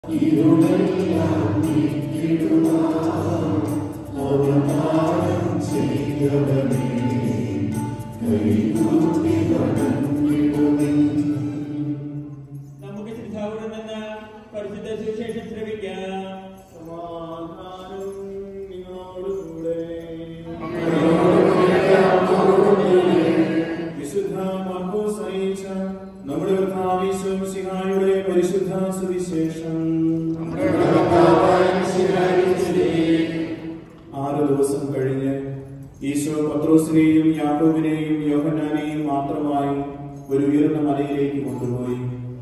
ഈശോ പത്രോസിനെയും യാക്കോബിനെയും യോഹന്നാനെയും മാത്രമായി ഒരു ഉയർന്ന മലയിലേക്ക് കൊണ്ടുപോയി.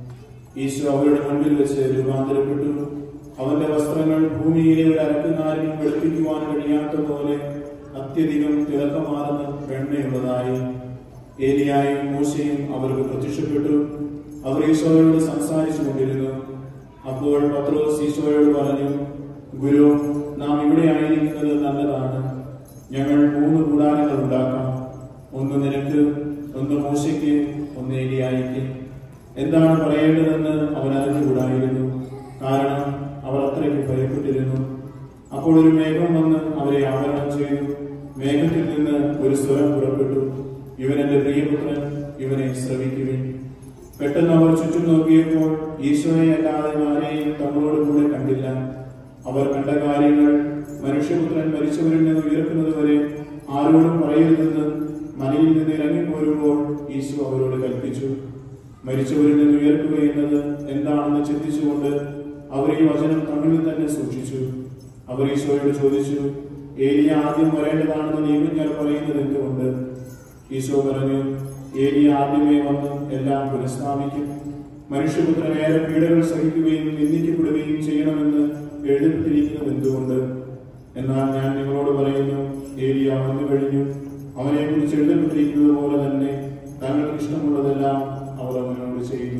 ഈശോ അവരുടെ മുൻപിൽ വെച്ച് രൂപാന്തരപ്പെട്ടു. അവന്റെ വസ്ത്രങ്ങൾ ഭൂമിയിലെ ഒരു അരക്കുനാരിനും വെളുപ്പിക്കുവാൻ കഴിയാത്ത പോലെ അത്യധികം തിളക്കമാർന്ന വെണ്മയുള്ളതായി. ഏലിയായും മൂശയും അവർക്ക് പ്രത്യക്ഷപ്പെട്ടു. അവർ ഈശോയോട് സംസാരിച്ചു കൊണ്ടിരുന്നു. അപ്പോൾ പത്രോസ് ഈശോയോട് പറഞ്ഞു, ഗുരു, നാം ഇവിടെ ആയിരിക്കുന്നത് നല്ലതാണ്. ഞങ്ങൾ 3 കൂടാരങ്ങൾ ഉണ്ടാക്കാം. ഒന്ന് നിനക്ക്, ഒന്ന് മൂശയ്ക്ക്, ഒന്ന് ഏലിയായിക്ക്. എന്താണ് പറയേണ്ടതെന്ന് അവൻ അറിഞ്ഞുകൂടായിരുന്നു, കാരണം അവർ അത്രയ്ക്ക് ഭയപ്പെട്ടിരുന്നു. അപ്പോൾ ഒരു മേഘം വന്ന് അവരെ ആവരണം ചെയ്തു. മേഘത്തിൽ നിന്ന് ഒരു സ്വരം പുറപ്പെട്ടു, ഇവൻ എന്റെ പ്രിയപുത്രൻ, ഇവനെ ശ്രവിക്കുവിൻ. പെട്ടെന്ന് അവർ ചുറ്റും നോക്കിയപ്പോൾ ഈശോയെ അല്ലാതെ ആരെയും തങ്ങളോട് കൂടെ കണ്ടില്ല. അവർ കണ്ട കാര്യങ്ങൾ മനുഷ്യപുത്രൻ മരിച്ചവരിൽ നിന്ന് ഉയർക്കുന്നത് വരെ ആരോടും പറയരുതെന്ന് മലയിൽ നിന്ന് ഇറങ്ങിപ്പോരുമ്പോൾ ഈശോ അവരോട് കൽപ്പിച്ചു. മരിച്ചവരിൽ നിന്ന് ഉയർക്കുക എന്നത് എന്താണെന്ന് ചിന്തിച്ചുകൊണ്ട് അവർ ഈ വചനം തങ്ങളിൽ തന്നെ സൂക്ഷിച്ചു. അവർ ഈശോയോട് ചോദിച്ചു, ഏലിയ ആദ്യം വരേണ്ടതാണെന്ന് നിയമജ്ഞർ പറയുന്നത് എന്തുകൊണ്ട്? ഈശോ പറഞ്ഞു, ഏലിയ ആദ്യമേ വന്ന് എല്ലാം പുനഃസ്ഥാപിക്കും. മനുഷ്യപുത്രൻ ഏറെ പീഡകൾ സഹിക്കുകയും നിന്ദിക്കപ്പെടുകയും ചെയ്യണമെന്ന് എഴുതപ്പെട്ടിരിക്കുന്നത് എന്തുകൊണ്ട്? എന്നാൽ ഞാൻ നിങ്ങളോട് പറയുന്നു, ഏലിയ വന്നു കഴിഞ്ഞു. അവനെ കുറിച്ച് എഴുതപ്പെട്ടിരിക്കുന്നത് പോലെ തന്നെ തങ്ങൾക്ക് ഇഷ്ടമുള്ളതെല്ലാം അവർ അവനോട് ചെയ്തു.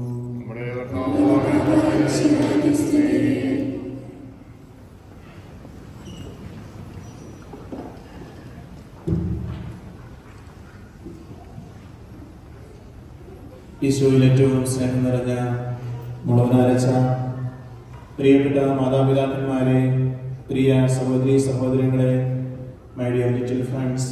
ഈശോയിൽ ഏറ്റവും സ്നേഹം നിറഞ്ഞ മുളവനാരച്ച പ്രിയപ്പെട്ട മാതാപിതാക്കന്മാരെ, പ്രിയ സഹോദരി സഹോദരങ്ങളെ, മൈ ഡിയർ ലിറ്റിൽ ഫ്രണ്ട്സ്,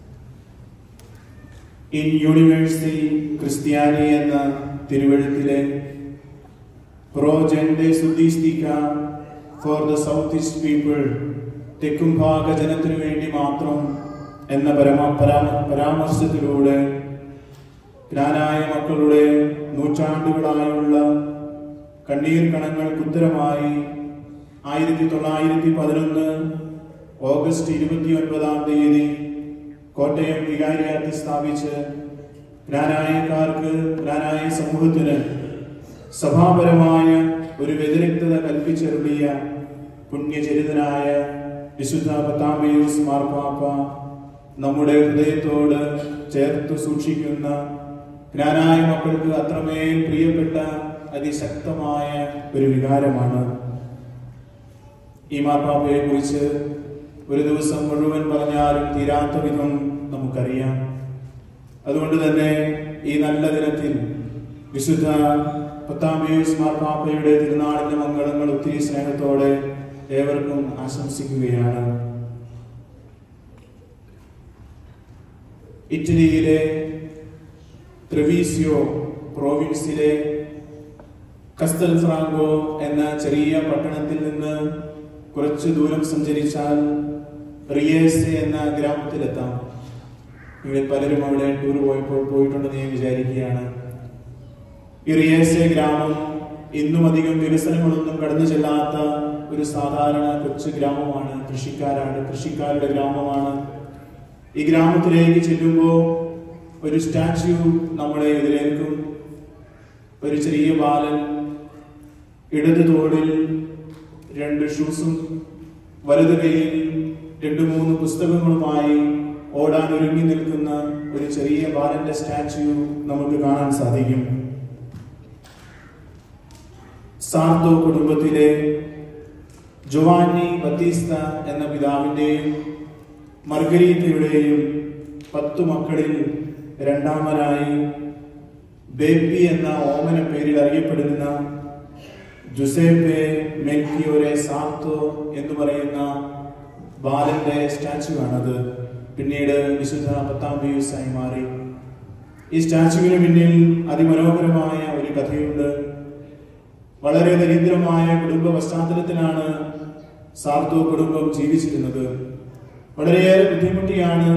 ഇൻ യൂണിവേഴ്സിറ്റി ക്രിസ്ത്യാനി എന്ന തിരുവഴുത്തിലെ പ്രോ ജെൻഡെ സുദ്ദീസ്തിക for the south east people, തെക്കുംഭാഗ ജനത്തിനു വേണ്ടി മാത്രം എന്ന പരാമർശത്തിലൂടെ ജ്ഞാനായ മക്കളുടെ നൂറ്റാണ്ടുകളായുള്ള കണ്ണീർ കണങ്ങൾക്ക് ഉത്തരമായി 1911 ഓഗസ്റ്റ് 29 കോട്ടയം വികാരിയാറ്റ് സ്ഥാപിച്ച് ജ്ഞാനായക്കാർക്ക്, ജ്ഞാനായ സമൂഹത്തിന് സഭാപരമായ ഒരു വ്യതിരിക്തത കൽപ്പിച്ചരുളിയ പുണ്യചരിതനായ വിശുദ്ധ പത്താമയൂസ് മാർപ്പാപ്പ നമ്മുടെ ഹൃദയത്തോട് ചേർത്തു സൂക്ഷിക്കുന്ന ജ്ഞാനായ മക്കൾക്ക് അത്രമേൽ പ്രിയപ്പെട്ട അതിശക്തമായ ഒരു വികാരമാണ്. ഈ മാർപ്പാപ്പയെ കുറിച്ച് ഒരു ദിവസം മുഴുവൻ പറഞ്ഞാലും തീരാത്ത വിധം നമുക്കറിയാം. അതുകൊണ്ട് തന്നെ ഈ നല്ല ദിനത്തിൽ വിശുദ്ധ പത്താമയൂസ് മാർപ്പാപ്പയുടെ തിരുനാളിന്റെ മംഗളങ്ങൾ ഒത്തിരി സ്നേഹത്തോടെ ഏവർക്കും ആശംസിക്കുകയാണ്. ഇറ്റലിയിലെ ട്രെവീസിയോ പ്രോവിൻസിലെ കസ്റ്റൽഫ്രാങ്കോ എന്ന ചെറിയ പട്ടണത്തിൽ നിന്ന് കുറച്ചു ദൂരം സഞ്ചരിച്ചാൽ റിയേസെ എന്ന ഗ്രാമത്തിലെത്താം. ഇവിടെ പലരും അവിടെ ടൂർ പോയിട്ടുണ്ടെന്ന് ഞാൻ വിചാരിക്കുകയാണ്. ഈ റിയേസെ ഗ്രാമം ഇന്നും അധികം വികസനങ്ങളൊന്നും കടന്നു ചെല്ലാത്ത ഒരു സാധാരണ കൊച്ചു ഗ്രാമമാണ്. കൃഷിക്കാരുടെ ഗ്രാമമാണ്. ഈ ഗ്രാമത്തിലേക്ക് ചെല്ലുമ്പോൾ ഒരു സ്റ്റാച്യു നമ്മളെ എതിരേൽക്കും. ഒരു ചെറിയ ബാലൻ ഇടത് തോളിൽ 2 ഷൂസും വലതു കൈയിൽ 2-3 പുസ്തകങ്ങളുമായി ഓടാൻ ഒരുങ്ങി നിൽക്കുന്ന ഒരു ചെറിയ ബാലന്റെ സ്റ്റാച്യു നമുക്ക് കാണാൻ സാധിക്കും. സാർത്തോ കുടുംബത്തിലെ ജോവാനി ബത്തീസ്ത എന്ന പിതാവിന്റെയും മർഗരീത്തയുടെയും 10 മക്കളിൽ രണ്ടാമനായി ബേബി എന്ന ഓമന പേരിൽ അറിയപ്പെടുന്ന ജുസേപ്പെ മെൽക്കിയോരെ സാത്തോ എന്ന് പറയുന്ന ബാലന്റെ സ്റ്റാച്ചു ആണത്. പിന്നീട് വിശുദ്ധ 10-ാം പിയൂസായി മാറി. ഈ സ്റ്റാച്ചുവിന് പിന്നിൽ അതിമനോഹരമായ ഒരു കഥയുണ്ട്. വളരെ ദരിദ്രമായ കുടുംബ പശ്ചാത്തലത്തിലാണ് സാർത്തോ കുടുംബം ജീവിച്ചിരുന്നത്. വളരെയേറെ ബുദ്ധിമുട്ടിയാണ്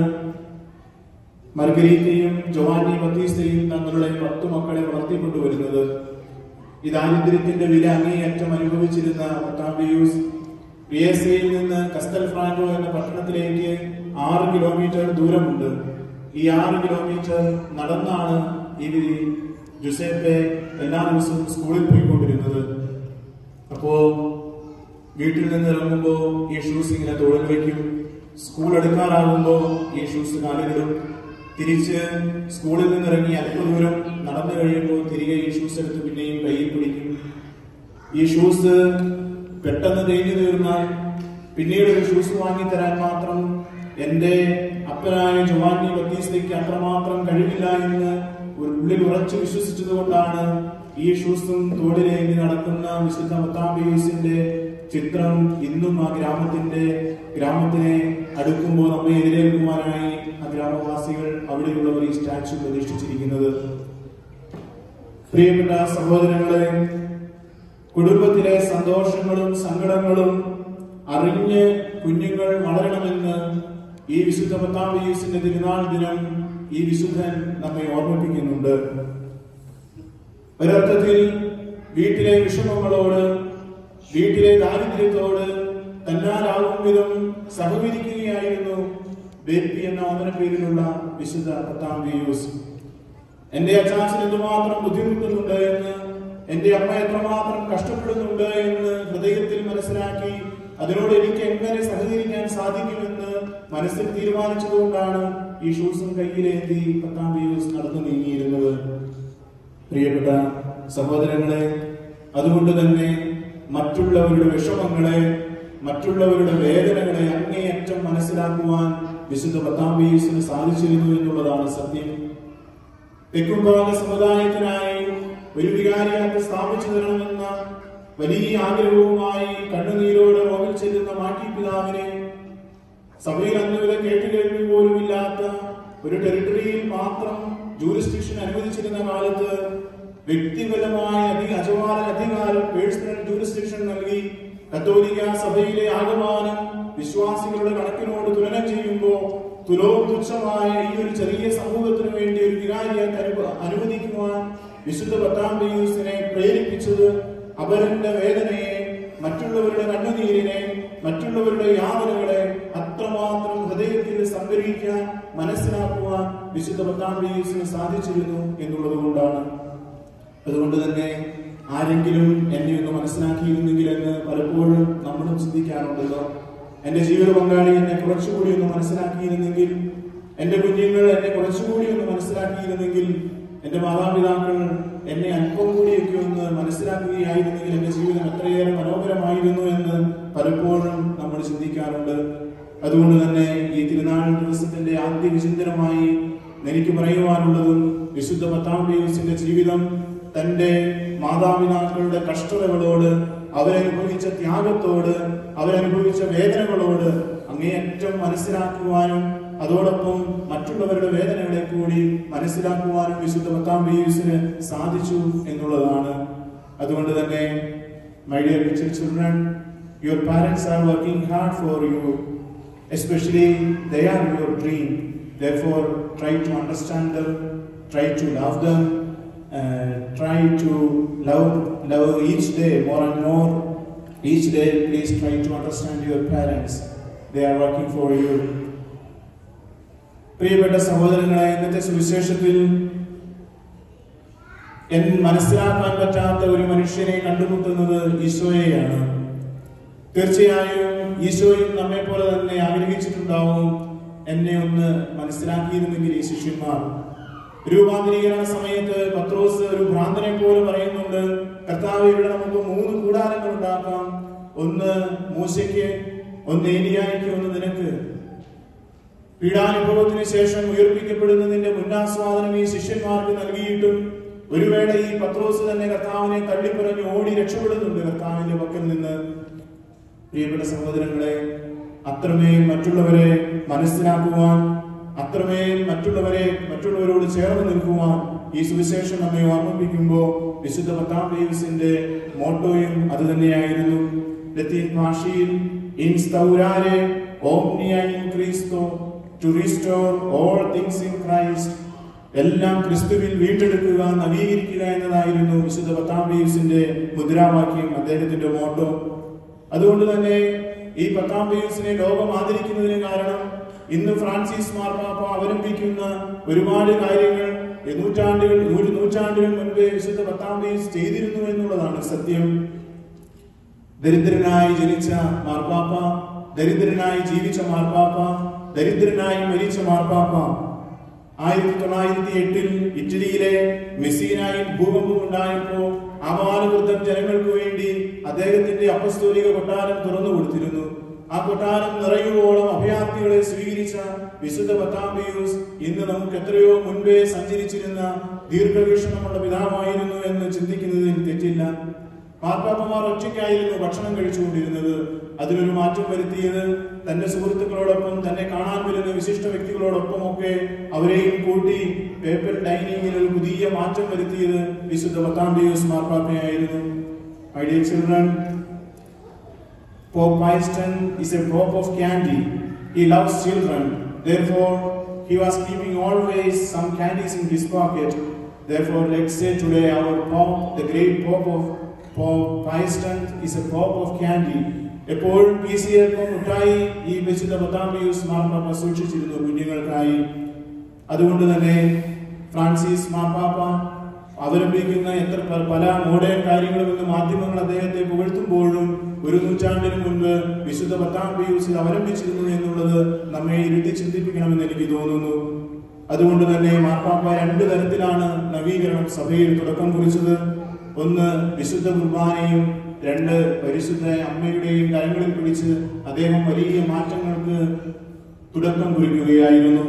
മർഗരീത്തയും ജോവാനി ബത്തീസ്തയും തങ്ങളുടെ 10 മക്കളെ വളർത്തിക്കൊണ്ടുവരുന്നത്. ഈ ദാരിദ്ര്യത്തിന്റെ വില അങ്ങേയറ്റം അനുഭവിച്ചിരുന്ന 10-ാം പിയൂസ് വിയസയിൽ നിന്ന് കസ്റ്റൽ ഫ്രാങ്കോ എന്ന പട്ടണത്തിലേക്ക് 6 കിലോമീറ്റർ ദൂരമുണ്ട്. ഈ 6 കിലോമീറ്റർ നടന്നാണ് ഈ ജുസേപ്പെ എല്ലാ ദിവസവും സ്കൂളിൽ പോയിക്കൊണ്ടിരുന്നത്. അപ്പോ വീട്ടിൽ നിന്ന് ഇറങ്ങുമ്പോ ഈ ഷൂസ് ഇങ്ങനെ തോളിൽ വയ്ക്കും. സ്കൂൾ എടുക്കാറാകുമ്പോ ഈ ഷൂസ് കാലിലിടും. തിരിച്ച് സ്കൂളിൽ നിന്നിറങ്ങി അല്പദൂരം നടന്നു കഴിയുമ്പോൾ തിരികെ ഈ ഷൂസ് എടുത്ത് പിന്നെയും കയ്യിൽ പിടിക്കും. ഈ ഷൂസ് പെട്ടെന്ന് തേഞ്ഞു തീർന്നാൽ പിന്നീട് ഒരു ഷൂസ് വാങ്ങിത്തരാൻ മാത്രം എന്റെ അപ്പനായ ജോവാനി ബത്തീസ്തയ്ക്ക് അത്രമാത്രം കഴിവില്ല എന്ന് ഉള്ളിൽ ഉറച്ചു വിശ്വസിച്ചത് കൊണ്ടാണ് ഈ ഷൂസും തോളിലേന്തി നടക്കുന്ന വിശുദ്ധ 10-ാം പിയൂസിന്റെ ചിത്രം ഇന്നും ആ ഗ്രാമത്തിനെ അടുക്കുമ്പോൾ നമ്മെ എതിരേൽക്കുവാനായി ആ ഗ്രാമവാസികൾ അവിടെയുള്ളവർ ഈ സ്റ്റാച്ചു പ്രതിഷ്ഠിച്ചിരിക്കുന്നത്. പ്രിയപ്പെട്ട സഹോദരങ്ങളെ, കുടുംബത്തിലെ സന്തോഷങ്ങളും സങ്കടങ്ങളും അറിഞ്ഞ് കുഞ്ഞുങ്ങൾ വളരണമെന്ന് ഈ വിശുദ്ധ 10-ാം പിയൂസിന്റെ തിരുനാൾ ദിനം ഈ വിശുദ്ധൻ നമ്മെ ഓർമ്മിപ്പിക്കുന്നുണ്ട്. ഒരർത്ഥത്തിൽ വീട്ടിലെ വിഷമങ്ങളോട്, വീട്ടിലെ ദാരിദ്ര്യത്തോട് തന്നാലാവും വിധം സഹകരിക്കുകയായിരുന്നു ബേപ്പി എന്ന ഓമന പേരിലുള്ള വിശുദ്ധ 10-ാം പിയൂസ്. എന്റെ അച്ചാച്ചൻ എന്തുമാത്രം ബുദ്ധിമുട്ടുന്നുണ്ട് എന്ന്, എന്റെ അമ്മ എത്രമാത്രം കഷ്ടപ്പെടുന്നുണ്ട് എന്ന് ഹൃദയത്തിൽ മനസ്സിലാക്കി അതിനോട് എനിക്ക് എങ്ങനെ സഹകരിക്കാൻ സാധിക്കുമെന്ന് മനസ്സിൽ തീരുമാനിച്ചതുകൊണ്ടാണ് ഈ ഷൂസും കയ്യിലേന്തി 10-ാം പിയൂസ് നടന്നു നീങ്ങിയിരുന്നത്. പ്രിയപ്പെട്ട സഹോദരങ്ങളെ, അതുകൊണ്ട് തന്നെ മറ്റുള്ളവരുടെ വിഷമങ്ങളെ, മറ്റുള്ളവരുടെ വേദനകളെ അങ്ങേയറ്റം മനസ്സിലാക്കുവാൻ വിശുദ്ധ 10-ാം പിയൂസിന് സാധിച്ചിരുന്നു എന്നുള്ളതാണ് സത്യം. തെക്കുംഭാഗ സമുദായത്തിനായി ഒരു വികാരിയായിട്ട് സ്ഥാപിച്ചു തരണമെന്ന വലിയ ആഗ്രഹവുമായി കണ്ണുനീരോട് റോമിൽ ചെല്ലുന്ന മാറ്റി പിതാവിനെ സഭയിൽ അന്നുവരെ കേട്ടുകേൾവി പോലും ഇല്ലാത്ത ഒരു ടെറിട്ടറിയിൽ മാത്രം ജൂറിസ്ഡിക്ഷൻ അനുവദിച്ചിരുന്ന കാലത്ത് വ്യക്തിഗതമായ അധികാരം പേഴ്സണൽ ജൂറിസ്ഡിക്ഷൻ നൽകി കത്തോലിക്ക സഭയിലെ ആകമാനം വിശ്വാസികളുടെ കണക്കിനോട് തുലനം ചെയ്യുമ്പോൾ തുലോം തുച്ഛമായ ഈ ഒരു ചെറിയ സമൂഹത്തിന് വേണ്ടി ഒരു വികാരിയായിട്ട് അനുവദിക്കുവാൻ വിശുദ്ധ 10-ാം പിയൂസിനെ പ്രേരിപ്പിച്ചത് അവരുടെ വേദനയെ, മറ്റുള്ളവരുടെ കണ്ണുനീരിനെ, മറ്റുള്ളവരുടെ യാതനകളെ അത്രമാത്രം ഹൃദയത്തിൽ സംഭരിക്കാൻ, മനസ്സിലാക്കുവാൻ വിശുദ്ധ 10-ാം പിയൂസിന് സാധിച്ചിരുന്നു എന്നുള്ളത് കൊണ്ടാണ്. അതുകൊണ്ട് തന്നെ ആരെങ്കിലും എന്നെ ഒന്ന് മനസ്സിലാക്കിയിരുന്നെങ്കിൽ എന്ന് പലപ്പോഴും നമ്മളും ചിന്തിക്കാറുണ്ടല്ലോ. എന്റെ ജീവിത പങ്കാളി എന്നെ കുറച്ചുകൂടി ഒന്ന് മനസ്സിലാക്കിയിരുന്നെങ്കിൽ, എന്റെ കുഞ്ഞുങ്ങൾ എന്നെ കുറച്ചുകൂടി ഒന്ന് മനസ്സിലാക്കിയിരുന്നെങ്കിൽ, എന്റെ മാതാപിതാക്കൾ എന്നെ അല്പം കൂടിയൊക്കെ ഒന്ന് മനസ്സിലാക്കുകയായിരുന്നെങ്കിൽ എന്റെ ജീവിതം എത്രയേറെ മനോഹരമായിരുന്നു എന്ന് പലപ്പോഴും നമ്മൾ ചിന്തിക്കാറുണ്ട്. അതുകൊണ്ട് തന്നെ ഈ തിരുനാൾ ദിവസത്തിന്റെ ആദ്യ വിചിന്തനമായി എനിക്ക് പറയുവാനുള്ളതും വിശുദ്ധ 10-ാം പിയൂസിന്റെ ജീവിതം തന്റെ മാതാപിതാക്കളുടെ കഷ്ടതകളോട്, അവരനുഭവിച്ച ത്യാഗത്തോട്, അവരനുഭവിച്ച വേദനകളോട് അങ്ങേയറ്റം മനസ്സിലാക്കുവാനും അതോടൊപ്പം മറ്റുള്ളവരുടെ വേദനകളെ കൂടി മനസ്സിലാക്കുവാനും വിശുദ്ധ 10-ാം പിയൂസിന് സാധിച്ചു എന്നുള്ളതാണ്. അതുകൊണ്ട് തന്നെ my dear children, your parents are working hard for you, especially they are your dream. Therefore, try to understand them, try to love them, try to love each day more and more. Each day, please try to understand your parents. They are working for you. പ്രിയപ്പെട്ട സഹോദരങ്ങളെ, ഇന്നത്തെ സുവിശേഷത്തിൽ മനസ്സിലാക്കാൻ പറ്റാത്ത ഒരു മനുഷ്യനെ കണ്ടുമുട്ടുന്നത് ഈശോയെയാണ്. തീർച്ചയായും ഈശോയും നമ്മെ പോലെ തന്നെ ആഗ്രഹിച്ചിട്ടുണ്ടാവും എന്നെ ഒന്ന് മനസ്സിലാക്കിയിരുന്നെങ്കിൽ ഈ ശിഷ്യന്മാർ. രൂപാന്തരീകരണ സമയത്ത് പത്രോസ് ഒരു ഭ്രാന്തനെ പോലെ പറയുന്നുണ്ട്, കർത്താവ്, ഇവിടെ നമുക്ക് 3 കൂടാരങ്ങൾ ഉണ്ടാക്കാം, ഒന്ന് മൂശയ്ക്ക്, ഒന്ന് ഏലിയായ്ക്ക്, ഒന്ന് നിനക്ക്. പീഡാനുഭവത്തിന് ശേഷം ഉയർപ്പിക്കപ്പെടുന്നതിന്റെ മുന്നാസ്വാദനം ഈ ശിഷ്യന്മാർക്ക് നൽകിയിട്ടും ഒരു വേള ഈ പത്രോസ് തന്നെ കർത്താവിനെ തള്ളിപ്പറഞ്ഞ് ഓടി രക്ഷപ്പെടുന്നുണ്ട് കർത്താവിന്റെ പക്കൽ നിന്ന്. പ്രിയപ്പെട്ട സഹോദരങ്ങളെ, അത്രമേൽ മറ്റുള്ളവരെ മനസ്സിലാക്കുവാൻ, അത്രമേൽ മറ്റുള്ളവരോട് ചേർന്ന് നിൽക്കുവാൻ ഈ സുവിശേഷം നമ്മെ ഓർമ്മിപ്പിക്കുമ്പോൾ വിശുദ്ധ പത്താം പീയൂസിന്റെ മോട്ടോയും അത് തന്നെയായിരുന്നു. ലത്തീൻ ഭാഷയിൽ ഇൻസ്റ്റൗരാരെ ഓംനിയ ഇൻ ക്രിസ്തോ to restore all things in Christ, എല്ലാം ക്രിസ്തുവിൽ വീണ്ടെടുക്കുക, നവീകരിക്കുക എന്നതായിരുന്നു വിശുദ്ധ പത്താം പീയൂസിന്റെ മുദ്രാവാക്യം, അദ്ദേഹത്തിന്റെ മോട്ടോ. അതുകൊണ്ട് തന്നെ ഈ പത്താം പീയൂസിനെ ലോകം ആദരിക്കുന്നതിന് കാരണം ഇന്ന് ഫ്രാൻസിസ് മാർപ്പാപ്പ അവലംബിക്കുന്ന ഒരുപാട് കാര്യങ്ങൾ ഒരു നൂറ്റാണ്ടിന് മുൻപേ വിശുദ്ധ പത്താം പീയൂസ് ചെയ്തിരുന്നു എന്നുള്ളതാണ് സത്യം. ദരിദ്രനായി ജനിച്ച മാർപ്പാപ്പ, ദരിദ്രനായി ജീവിച്ച മാർപ്പാപ്പ, ദരിദ്രനായി മരിച്ച മാർപ്പാപ്പ. 1908 ഇറ്റലിയിലെ മെസ്സിനായിൽ ഭൂകമ്പം ഉണ്ടായപ്പോൾ ആവാനവൃദ്ധം ജനങ്ങൾക്ക് വേണ്ടി അദ്ദേഹത്തിന്റെ അപ്പസ്തോലിക കൊട്ടാരം തുറന്നു കൊടുത്തിരുന്നു. ആ കൊട്ടാരം നിറയുവോളം അഭയാർത്ഥികളെ സ്വീകരിച്ച വിശുദ്ധ പത്താം പീയൂസ് ഇന്ന് നമുക്ക് എത്രയോ മുൻപേ സഞ്ചരിച്ചിരുന്ന ദീർഘവീക്ഷണമുള്ള പിതാവായിരുന്നു എന്ന് ചിന്തിക്കുന്നതിൽ തെറ്റില്ല. മാർപ്പാപ്പമാർ ഒറ്റയ്ക്കായിരുന്നു ഭക്ഷണം കഴിച്ചുകൊണ്ടിരുന്നത്. അതിനൊരു മാറ്റം വരുത്തിയത് തന്റെ സുഹൃത്തുക്കളോടൊപ്പം, തന്നെ കാണാൻ വരുന്ന വിശിഷ്ട വ്യക്തികളോടൊപ്പം ഒക്കെ അവരെയും കൂട്ടി പേപ്പൽ ഡൈനിങ്ങിൽ ഒരു പുതിയ മാറ്റം വരുത്തിയത് വിശുദ്ധ പത്താം Pius മാർപ്പാപ്പയായിരുന്നു. My dear children, Pope Pius X is a pope of candy. He loves children. Therefore, he was keeping always some candies in his pocket. Therefore, let's say today our Pope, the great Pope Pius X, is a pope of candy. എപ്പോഴും PCLപ്പം മുട്ടായി ഈ വിശുദ്ധ പത്താം പീയൂസ് മാർപ്പാപ്പ സൂക്ഷിച്ചിരുന്നു കുഞ്ഞുങ്ങൾക്കായി. അതുകൊണ്ട് തന്നെ Francis മാർപ്പാപ്പ അവലംബിക്കുന്ന പല മോഡേൺ കാര്യങ്ങളും ഇന്ന് മാധ്യമങ്ങൾ അദ്ദേഹത്തെ പുകഴ്ത്തുമ്പോഴും ഒരു നൂറ്റാണ്ടിന് മുൻപ് വിശുദ്ധ പത്താം പീയൂസിൽ അവലംബിച്ചിരുന്നു എന്നുള്ളത് നമ്മെ ഇരുത്തി ചിന്തിപ്പിക്കണമെന്ന് എനിക്ക് തോന്നുന്നു. അതുകൊണ്ട് തന്നെ മാർപ്പാപ്പ 2 തരത്തിലാണ് നവീകരണം സഭയിൽ തുടക്കം കുറിച്ചത്. ഒന്ന് വിശുദ്ധ കുർബാനയും, 2 പരിശുദ്ധ അമ്മയുടെയും കരങ്ങളിൽ പിടിച്ച് അദ്ദേഹം വലിയ മാറ്റങ്ങൾക്ക് തുടക്കം കുറിക്കുകയായിരുന്നു.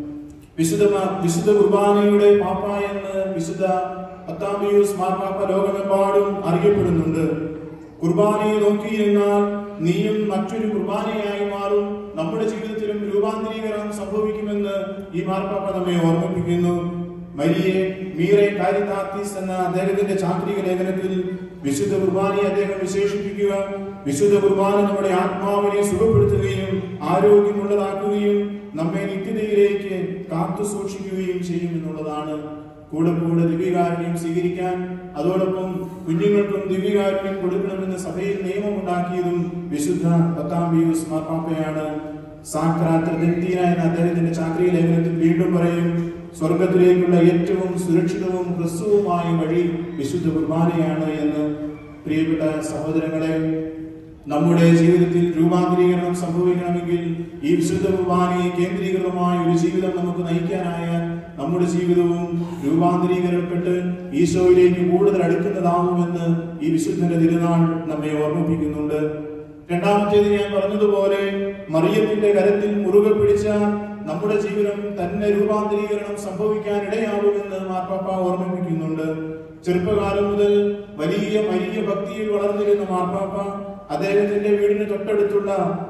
വിശുദ്ധ കുർബാനയുടെ പാപ്പ എന്ന് വിശുദ്ധ പത്താം പീയൂസ് മാർപ്പാപ്പ ലോകമെമ്പാടും അറിയപ്പെടുന്നുണ്ട്. കുർബാനയെ നോക്കിയിരുന്നാൽ നീയും മറ്റൊരു കുർബാനയായി മാറും, നമ്മുടെ ജീവിതത്തിലും രൂപാന്തരീകരണം സംഭവിക്കുമെന്ന് ഈ മാർപ്പാപ്പ നമ്മെ ഓർമ്മിപ്പിക്കുന്നു. മരിയെ മീറെ കാരിതാത്തിസ് എന്ന അദ്ദേഹത്തിന്റെ ചാക്രിക ലേഖനത്തിൽ വിശുദ്ധ കുർബാനയെ അദ്ദേഹം വിശേഷിപ്പിക്കുക, വിശുദ്ധ കുർബാന നമ്മുടെ ആത്മാവിനെ സുഖപ്പെടുത്തുകയും ആരോഗ്യമുള്ളതാക്കുകയും നമ്മെ നിത്യതയിലേക്ക് കാത്തു സൂക്ഷിക്കുകയും ചെയ്യും എന്നുള്ളതാണ്. കൂടെ ദിവ്യകാരുണ്യം സ്വീകരിക്കാൻ, അതോടൊപ്പം കുഞ്ഞുങ്ങൾക്കും ദിവ്യകാരുണ്യം കൊടുക്കണമെന്ന് സഭയിൽ നിയമമുണ്ടാക്കിയതും വിശുദ്ധ പത്താം പീയൂസ് മാർപ്പാപ്പയാണ്. സാക്രാത്രദന്തിന എന്ന അദ്ദേഹത്തിന്റെ ചാക്രിക ലേഖനത്തിൽ വീണ്ടും പറയും, സ്വർഗത്തിലേക്കുള്ള ഏറ്റവും സുരക്ഷിതവും ഹ്രസ്വവുമായ വഴി വിശുദ്ധ കുർബാനയാണ് എന്ന്. പ്രിയപ്പെട്ട സഹോദരങ്ങളെ, നമ്മുടെ ജീവിതത്തിൽ രൂപാന്തരീകരണം സംഭവിക്കണമെങ്കിൽ ഈ വിശുദ്ധ കുർബാനയെ കേന്ദ്രീകൃതമായ ഒരു ജീവിതം നമുക്ക് നയിക്കാനായാൽ നമ്മുടെ ജീവിതവും രൂപാന്തരീകരണപ്പെട്ട് ഈശോയിലേക്ക് കൂടുതൽ അടുക്കുന്നതാവുമെന്ന് ഈ വിശുദ്ധന്റെ തിരുനാൾ നമ്മെ ഓർമ്മിപ്പിക്കുന്നുണ്ട്. രണ്ടാമത്തേത് ഞാൻ പറഞ്ഞതുപോലെ മറിയത്തിന്റെ കരത്തിൽ മുറുകെ പിടിച്ച നമ്മുടെ ജീവിതം തന്നെ രൂപാന്തരീകരണം സംഭവിക്കാൻ ഇടയാവുമെന്ന് മാർപ്പാപ്പ ഓർമ്മിപ്പിക്കുന്നുണ്ട്. ചെറുപ്പകാലം മുതൽ വലിയ ഭക്തിയിൽ വളർന്നിരുന്ന മാർപ്പാപ്പ അദ്ദേഹത്തിന്റെ വീടിന് തൊട്ടടുത്തുള്ള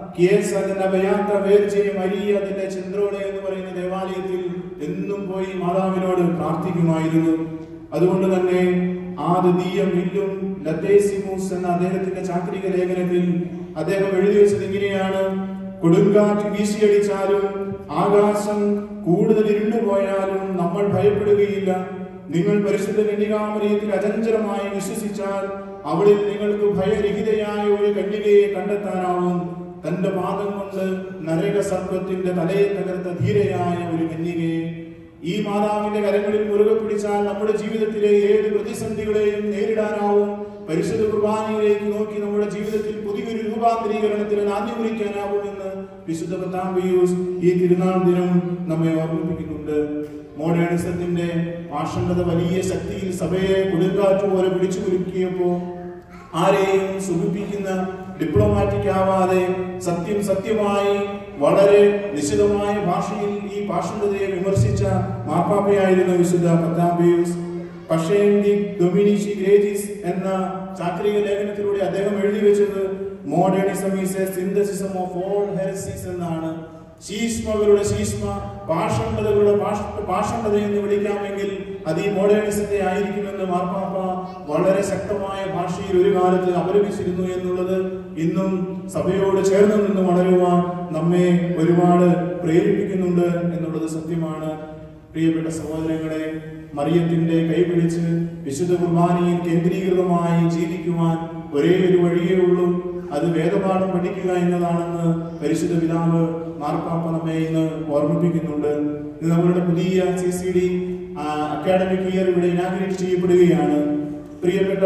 മരിയ ചന്ദ്രോള എന്ന് പറയുന്ന ദേവാലയത്തിൽ എന്നും പോയി മാതാവിനോട് പ്രാർത്ഥിക്കുമായിരുന്നു. അതുകൊണ്ട് തന്നെ എന്ന അദ്ദേഹത്തിന്റെ ചാക്രിക ലേഖനത്തിൽ അദ്ദേഹം എഴുതി വെച്ചത് ഇങ്ങനെയാണ്: കൊടുങ്കാറ്റ് വീശിയടിച്ചാലും ആകാശം കൂടുതൽ ഇരുണ്ടുപോയാലും നമ്മൾ ഭയപ്പെടുകയില്ല. നിങ്ങൾ പരിശുദ്ധ കന്യകാമറിയത്തിൽ അചഞ്ചലമായി വിശ്വസിച്ചാൽ അവളിൽ നിങ്ങൾക്ക് ഭയരഹിതയായ ഒരു കന്യകയെ കണ്ടെത്താനാവും. തന്റെ പാദം കൊണ്ട് നരക സർപ്പത്തിന്റെ തലയെ തകർത്ത ധീരയായ ഒരു കന്യകയെ. ഈ മാതാവിന്റെ കരങ്ങളിൽ മുറുകെ പിടിച്ചാൽ നമ്മുടെ ജീവിതത്തിലെ ഏത് പ്രതിസന്ധികളെയും നേരിടാനാവും. പരിശുദ്ധ കുർബാനയിലേക്ക് നോക്കി നമ്മുടെ ജീവിതത്തിൽ പുതിയൊരു രൂപാന്തരീകരണത്തിന് ആദ്യം കുറിക്കാനാവുമെന്ന് വിശുദ്ധ പത്താം പീയൂസ് ഈ തിരുനാൾ ദിനം നമ്മെ ഓർമ്മിപ്പിക്കുന്നുണ്ട്. മോഡേണിസത്തിന്റെ പാഷണ്ഡത വലിയ ശക്തിയിൽ സഭയെ കൊടുങ്കാറ്റ് പോലെ പിടിച്ചു കുലുക്കിയപ്പോ ആരെയും സുഖിപ്പിക്കുന്ന ഡിപ്ലോമാറ്റിക് ആവാതെ സത്യമായി വളരെ നിശ്ചിതമായ ഭാഷയിൽ ഈ പാഷണ്ഡതയെ വിമർശിച്ച മാർപ്പാപ്പയായിരുന്നു വിശുദ്ധ പത്താം പീയൂസ്. പഷേന്തി ഡൊമിനിഷി ഗ്രേജിസ് എന്ന ചാക്രിക ലേഖനത്തിലൂടെ അദ്ദേഹം എഴുതി വെച്ചത് modernism is a synthesis of all heresies എന്നാണ്. ശീഷ്മകളുടെ ശീഷ്മ, പാഷണ്ഡതകളുടെ പാഷണ്ഡത എന്ന് വിളിക്കാമെങ്കിൽ അത് ഈ മോഡേണിസത്തെ ആയിരിക്കുമെന്ന് മാർപ്പാപ്പ വളരെ ശക്തമായ ഭാഷയിൽ ഒരു കാലത്ത് അപലപിച്ചിരുന്നു എന്നുള്ളത് ഇന്നും സഭയോട് ചേർന്ന് നിന്ന് വളരുവാൻ നമ്മെ ഒരുപാട് പ്രേരിപ്പിക്കുന്നുണ്ട് എന്നുള്ളത് സത്യമാണ്. പ്രിയപ്പെട്ട സഹോദരങ്ങളെ, മറിയത്തിന്റെ കൈപിടിച്ച് വിശുദ്ധ കുർബാനയിൽ കേന്ദ്രീകൃതമായി ജീവിക്കുവാൻ ഒരേ ഒരു വഴിയേ ഉള്ളൂ, അത് വേദപാഠം പഠിക്കുക എന്നതാണെന്ന് പരിശുദ്ധ പിതാവ് മാർപ്പാപ്പ നമ്മെ ഇന്ന് ഓർമ്മിപ്പിക്കുന്നുണ്ട്. ഇത് നമ്മളുടെ പുതിയ CCD അക്കാഡമിക് ഇയർ ഇവിടെ ഇനാഗ്രേറ്റ് ചെയ്യപ്പെടുകയാണ്. പ്രിയപ്പെട്ട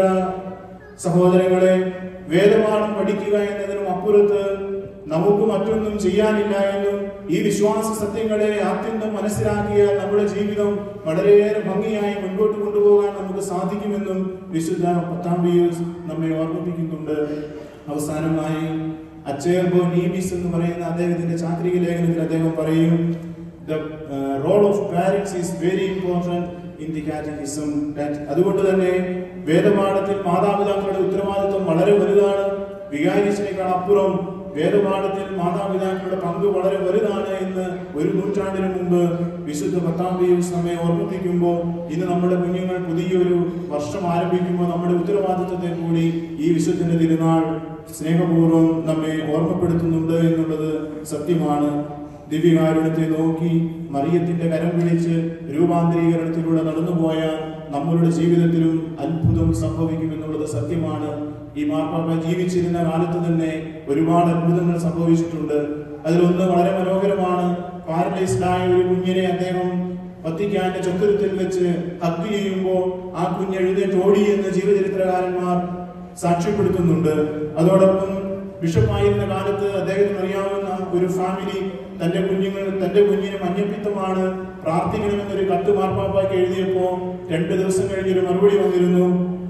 സഹോദരങ്ങളെ, വേദപാഠം പഠിക്കുക എന്നതിനും അപ്പുറത്ത് നമുക്ക് മറ്റൊന്നും ചെയ്യാനില്ല എന്നും ഈ വിശ്വാസ സത്യങ്ങളെ ആത്യന്തം മനസ്സിലാക്കിയാൽ നമ്മുടെ ജീവിതം വളരെയേറെ ഭംഗിയായി മുൻപോട്ട് കൊണ്ടുപോകാൻ നമുക്ക് സാധിക്കുമെന്നും വിശുദ്ധ പത്താം പിയൂസ് നമ്മെ ഓർമ്മിപ്പിക്കുന്നുണ്ട്. അവസാനമായി അച്ചേർബോ നീമിസ് എന്ന് പറയുന്ന അദ്ദേഹത്തിന്റെ ചാക്രിക ലേഖനത്തിൽ അദ്ദേഹം പറയും, the role of parents is very important in the catechism. അതുകൊണ്ട് തന്നെ വേദപാഠത്തിൽ മാതാപിതാക്കളുടെ ഉത്തരവാദിത്വം വളരെ വലുതാണ്. വികാരിച്ചിനേക്കാൾ അപ്പുറം വേദപാഠത്തിൽ മാതാപിതാക്കളുടെ പങ്ക് വളരെ വലുതാണ് എന്ന് ഒരു നൂറ്റാണ്ടിന് മുമ്പ് വിശുദ്ധ പത്താം പിയൂസ് നമ്മെ ഓർമ്മിപ്പിക്കുമ്പോൾ ഇന്ന് നമ്മുടെ കുഞ്ഞുങ്ങൾ പുതിയൊരു വർഷം ആരംഭിക്കുമ്പോൾ നമ്മുടെ ഉത്തരവാദിത്വത്തെ കൂടി ഈ വിശുദ്ധന്റെ തിരുനാൾ സ്നേഹപൂർവ്വം നമ്മെ ഓർമ്മപ്പെടുത്തുന്നുണ്ട് എന്നുള്ളത് സത്യമാണ്. ദിവ്യകാരുണ്യത്തെ നോക്കി മറിയത്തിന്റെ കരം പിടിച്ച് രൂപാന്തരീകരണത്തിലൂടെ നടന്നുപോയാൽ നമ്മളുടെ ജീവിതത്തിലും അത്ഭുതം സംഭവിക്കുമെന്നുള്ളത് സത്യമാണ്. ഈ മാർപ്പാപ്പ ജീവിച്ചിരുന്ന കാലത്ത് തന്നെ ഒരുപാട് അത്ഭുതങ്ങൾ സംഭവിച്ചിട്ടുണ്ട്. അതിലൊന്ന് വളരെ മനോഹരമാണ്. പാരലൈസ്ഡ് ആയ ഒരു കുഞ്ഞിനെ അദ്ദേഹം വത്തിക്കാന്റെ ചത്തുരത്തിൽ വെച്ച് ഹഗ് ചെയ്യുമ്പോൾ ആ കുഞ്ഞ് എഴുന്നേറ്റ് ഓടി എന്ന് ജീവചരിത്രകാരന്മാർ സാക്ഷ്യപ്പെടുത്തുന്നുണ്ട്. അതോടൊപ്പം ബിഷപ്പായിരുന്ന കാലത്ത് അദ്ദേഹത്തിന് അറിയാവുന്ന ഒരു ഫാമിലി തന്റെ കുഞ്ഞിന് മഞ്ഞപ്പിത്തമാണ്, പ്രാർത്ഥിക്കണമെന്നൊരു കത്ത് മാർപ്പാപ്പയ്ക്ക് എഴുതിയപ്പോ 2 ദിവസം കഴിഞ്ഞൊരു മറുപടി വന്നിരുന്നു,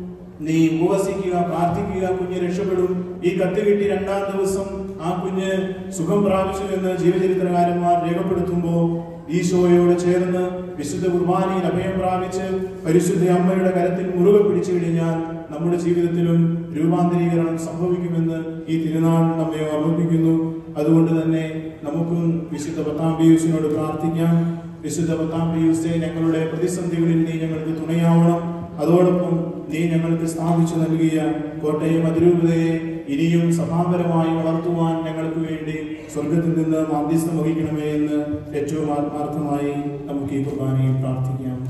നീ ഉപവസിക്കുക, പ്രാർത്ഥിക്കുക, കുഞ്ഞ് രക്ഷപ്പെടും. ഈ കത്ത് കിട്ടി 2-ാം ദിവസം ആ കുഞ്ഞ് സുഖം പ്രാപിച്ചു എന്ന് ജീവചരിത്രകാരന്മാർ രേഖപ്പെടുത്തുമ്പോൾ ഈശോയോട് ചേർന്ന് വിശുദ്ധ കുർബാനയിൽ അഭയം പ്രാപിച്ച് പരിശുദ്ധ അമ്മയുടെ കരത്തിൽ മുറുകെ പിടിച്ചു കഴിഞ്ഞാൽ നമ്മുടെ ജീവിതത്തിലും രൂപാന്തരീകരണം സംഭവിക്കുമെന്ന് ഈ തിരുനാൾ നമ്മെ ഓർമ്മിപ്പിക്കുന്നു. അതുകൊണ്ട് തന്നെ നമുക്കും വിശുദ്ധ പത്താം പിയൂസിനോട് പ്രാർത്ഥിക്കാം. വിശുദ്ധ പത്താം പിയൂസേ, ഞങ്ങളുടെ പ്രതിസന്ധികളിൽ നീ ഞങ്ങൾക്ക് തുണയാവണം. അതോടൊപ്പം നീ ഞങ്ങൾക്ക് സ്ഥാപിച്ചു നൽകിയ കോട്ടയം അതിരൂപതയെ ഇനിയും സഭാപരമായി വളർത്തുവാൻ ഞങ്ങൾക്ക് വേണ്ടി സ്വർഗത്തിൽ നിന്ന് മാധ്യസ്ഥം വഹിക്കണമേ എന്ന് ഏറ്റവും ആത്മാർത്ഥമായി നമുക്ക് ഈ കുർബാനയിൽ പ്രാർത്ഥിക്കാം.